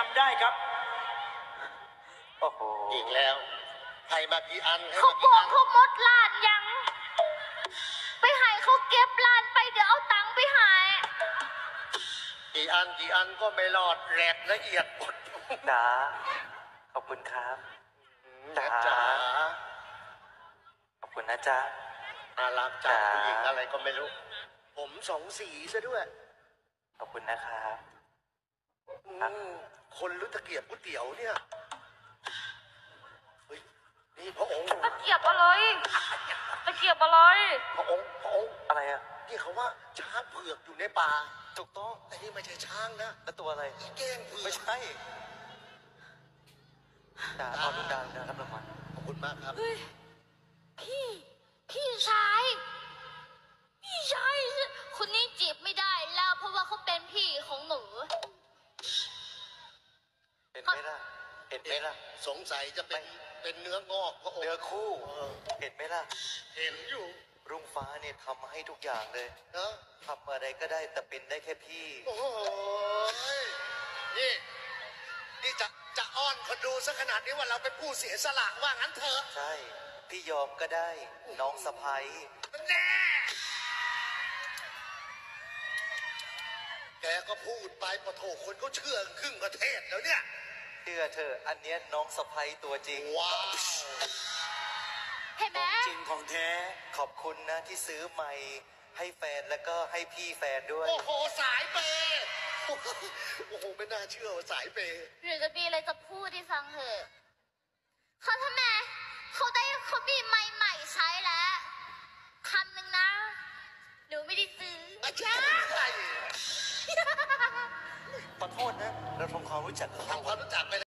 ำได้ครับโอ้โหอีกแล้วให้มากี่อันให้เขามาบกี่ออักนเขาหมดล้านยัง ไปหายเขาเก็บล้านไปเดี๋ยวเอาตังค์ไปหายกี่อันก็ไม่รอดแหลกละเอียดหมดจ๋าขอบคุณครับแม่จ๋าขอบคุณนะจ๊ะน่ารักจังจ๋าผู้หญิงอะไรก็ไม่รู้ผมสองสีซะด้วยขอบคุณนะครับคนรู้ตะเกียบก๋วยเตี๋ยวเนี่ยเฮ้ยนี่พระองค์ตะเกียบอะไรตะเกียบอะไรพระองค์อะไรอ่ะนี่เขาว่าช้างเผือกอยู่ในป่าถูกต้องแต่นี่ไม่ใช่ช้างนะแล้วตัวอะไรอีแก้งเผือกไม่ใช่จ๋าเอาลูกดาวนะรับรางวัลขอบคุณมากครับเฮ้ย พี่ชาย คนนี้จีบไม่ได้แล้วเพราะว่าเขาเป็นพี่ของหนูเห็นไหมล่ะ เห็นไหมล่ะสงสัยจะเป็นเนื้องอกพระองค์เนื้อคู่ เห็นไหมล่ะเห็นอยู่รุ่งฟ้าเนี่ยทำให้ทุกอย่างเลยนะทำอะไรก็ได้แต่เป็นได้แค่พี่โอ้โหนี่จะอ้อนคนดูซะขนาดนี้ว่าเราเป็นผู้เสียสละว่างั้นเถอะใช่ พี่ยอมก็ได้ น้องสะพ้ยแน่แกก็พูดไปปะโถคนก็เชื่อครึ่งประเทศแล้วเนี่ยเชื่อเธอะอันเนี้ยน้องสะพ้ยตัวจริงว้าวเห็นไหมจริงของแท้ ขอบคุณนะที่ซื้อไมค์ให้แฟนแล้วก็ให้พี่แฟนด้วยโอ้โหสายเปย์โอ้โหไม่น่าเชื่อว่าสายเปย์หรือจะมีอะไรจะพูดให้ฟังเถอะเขาทำไมเขามีไม้ใหม่ใช้แล้วคำหนึ่งนะ หนูไม่ได้ซื้ออาจารย์ขอโทษนะ เราทำความรู้จักกับเขาทำความรู้จักไป